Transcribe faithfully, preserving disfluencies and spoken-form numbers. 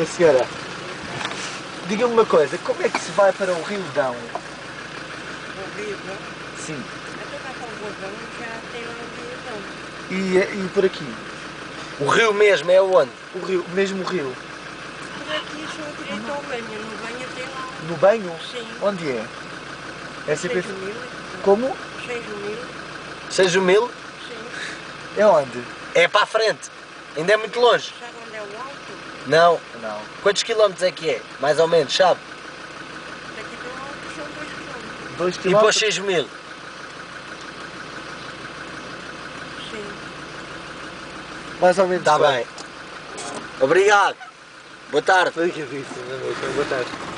minha senhora, diga-me uma coisa, como é que se vai para o Rio Dão? O Rio Dão? Sim. Até vai para o Bordão, já tem lá o Rio Dão. E, e por aqui? O rio mesmo é onde? O rio, mesmo o rio? Por aqui só direito ao banho, no banho tem lá. No banho? Sim. Onde é? É sempre... seis mil. Como? seis mil. Seja mil? Sim. É onde? É para a frente. Ainda é muito longe. Sabe onde é o alto? Não. Não. Quantos quilómetros é que é? Mais ou menos, sabe? Daqui para o alto são dois quilómetros. Dois E para os quilómetros? seis mil? Sim. Mais ou menos. Está quanto? bem. Obrigado. Boa tarde. Obrigadíssimo, boa tarde.